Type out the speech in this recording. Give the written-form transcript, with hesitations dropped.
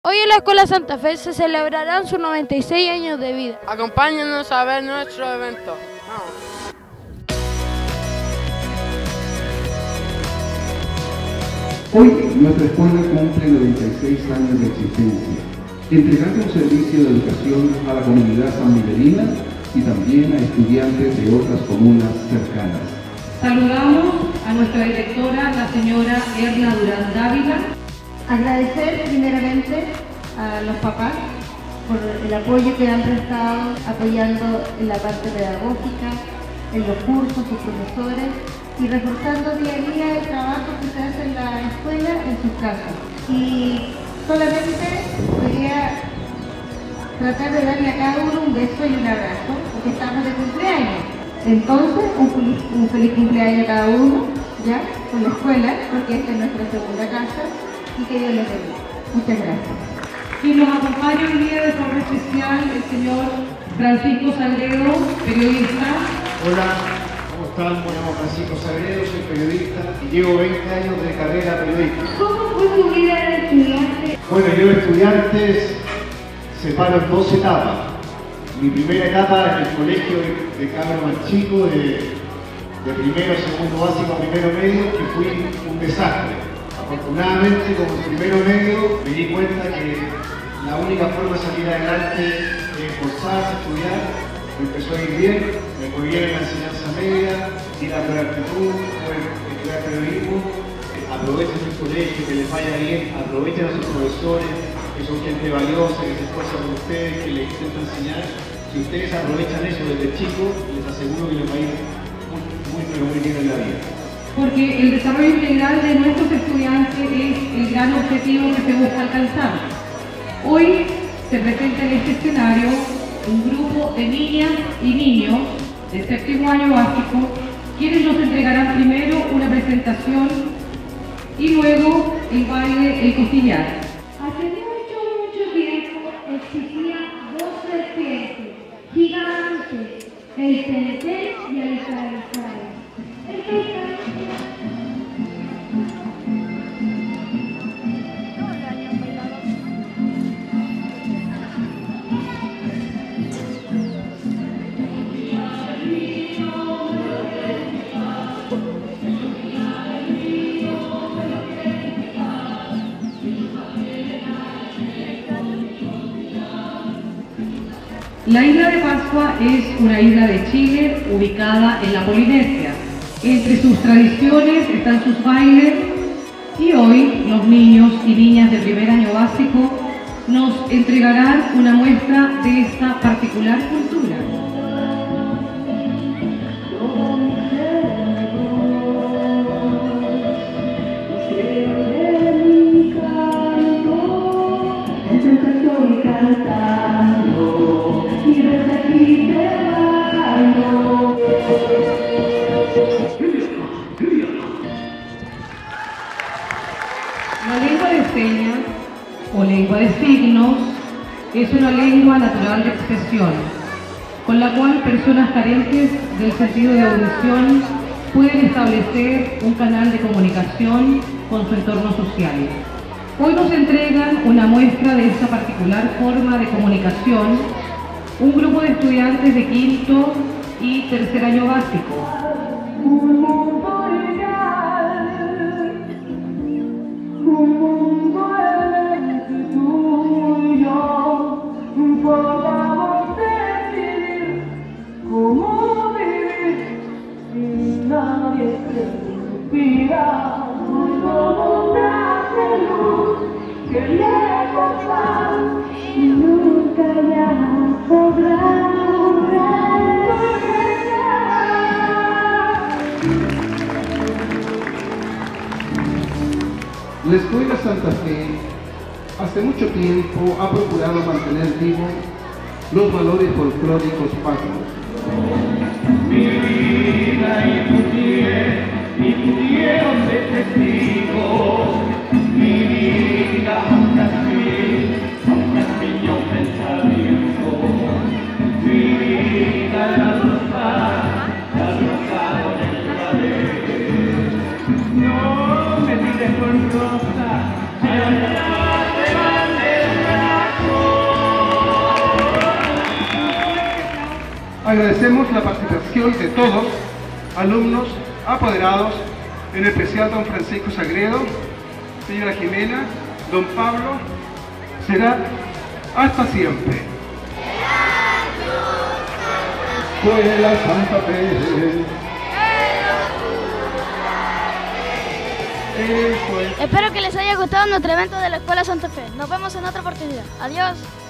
Hoy en la Escuela Santa Fe se celebrarán sus 96 años de vida. Acompáñanos a ver nuestro evento. Vamos. Hoy nuestra escuela cumple 96 años de existencia, entregando un servicio de educación a la comunidad sanmiguelina y también a estudiantes de otras comunas cercanas. Saludamos a nuestra directora, la señora Erna Durán Dávila. Agradecer primeramente a los papás por el apoyo que han prestado, apoyando en la parte pedagógica, en los cursos, sus profesores, y reforzando día a día el trabajo que se hace en la escuela, en sus casas. Y solamente quería tratar de darle a cada uno un beso y un abrazo, porque estamos de cumpleaños. Entonces, un feliz cumpleaños a cada uno, ya, con la escuela, porque esta es nuestra segunda casa, y que Dios les bendiga. Muchas gracias. Y nos acompaña hoy día de forma especial el señor Francisco Sagredo, periodista. Hola, ¿cómo están? Bueno, Francisco Sagredo, soy periodista y llevo 20 años de carrera periodística. ¿Cómo fue tu vida de estudiante? Bueno, yo de estudiantes separo en dos etapas. Mi primera etapa en el colegio de cabro más chico, de primero, segundo básico a primero medio, que fui un desastre. Afortunadamente, como primero medio, me di cuenta que la única forma de salir adelante es esforzarse, estudiar. Me empezó a ir bien, me fue bien en la enseñanza media, di la prueba de actitud, pude estudiar periodismo. Aprovechen su colegio, que les vaya bien, aprovechen a sus profesores, que son gente valiosa, que se esfuerza por ustedes, que les intenta enseñar. Si ustedes aprovechan eso desde chicos, les aseguro que les va a ir muy bien en la vida. Porque el desarrollo integral de nuestros estudiantes es el gran objetivo que se busca alcanzar. Hoy se presenta en este escenario un grupo de niñas y niños de séptimo año básico, quienes nos entregarán primero una presentación y luego el baile El Costillar. Hace mucho tiempo existían dos serpientes gigantes, el Teletén y el Caizal. La isla de Pascua es una isla de Chile ubicada en la Polinesia. Entre sus tradiciones están sus bailes y hoy los niños y niñas de primer año básico nos entregarán una muestra de esta particular cultura. La lengua de señas o lengua de signos es una lengua natural de expresión, con la cual personas carentes del sentido de audición pueden establecer un canal de comunicación con su entorno social. Hoy nos entregan una muestra de esta particular forma de comunicación un grupo de estudiantes de quinto y tercer año básico. La Escuela Santa Fe hace mucho tiempo ha procurado mantener vivos los valores folclóricos patrios. Mi vida y pudieron de testigos, mi vida un castillo pensamiento, mi vida la rosa con el clavel. No me mires con rosa, allá te van Agradecemos la participación de todos, alumnos, apoderados, en especial don Francisco Sagredo, señora Jimena, don Pablo. Será hasta siempre. Escuela Santa Fe. Espero que les haya gustado nuestro evento de la Escuela Santa Fe. Nos vemos en otra oportunidad. Adiós.